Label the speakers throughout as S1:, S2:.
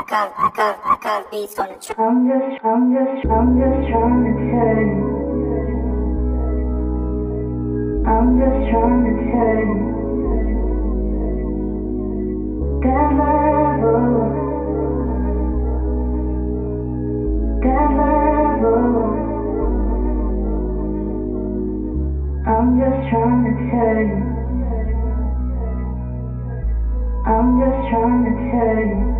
S1: I got beats on the track.
S2: I'm just trying to tell you. I'm just trying to tell you that level. I'm just trying to tell you. I'm just trying to tell you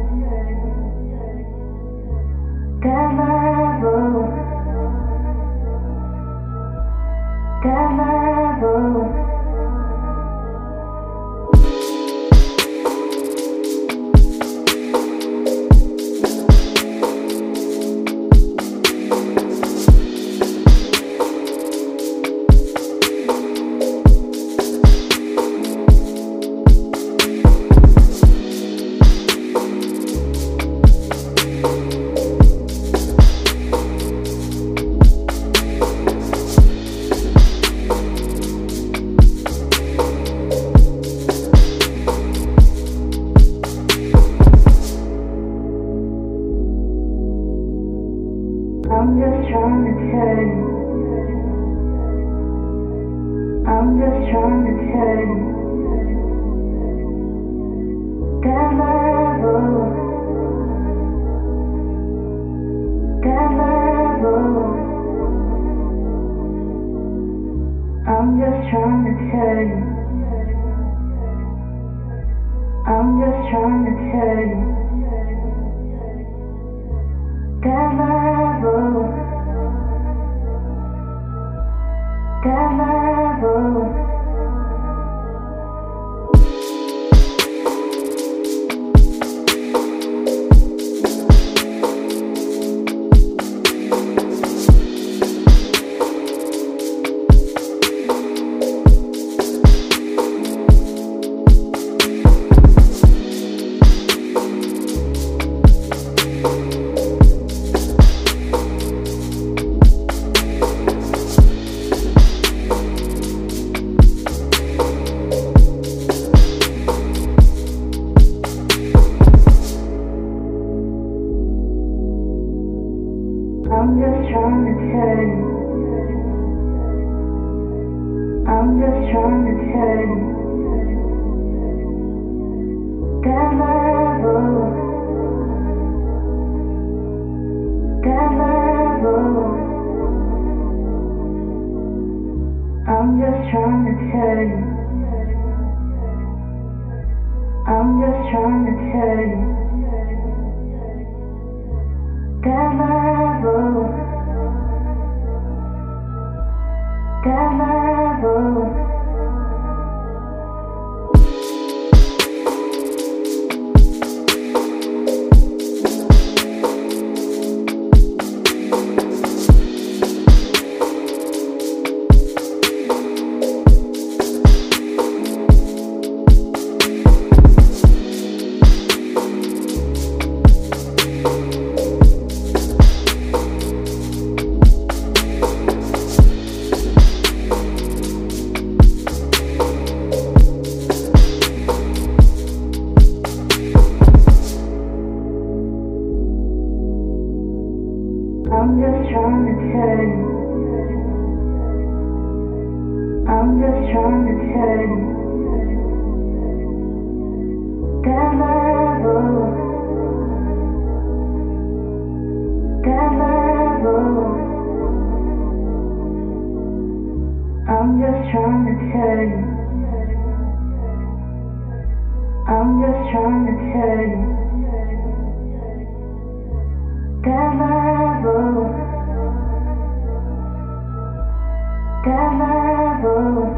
S2: that level. I'm just trying to tell you. I'm just trying to tell you that level. I'm just trying to tell you. I'm just trying to tell you that level. I'm just trying to tell you. I'm just trying to tell you that level. I'm just trying to tell you. I'm just trying to tell you that level. I'm just trying to tell you. I'm just trying to tell you that level. I'm just trying to tell you. I'm just trying to tell you that level.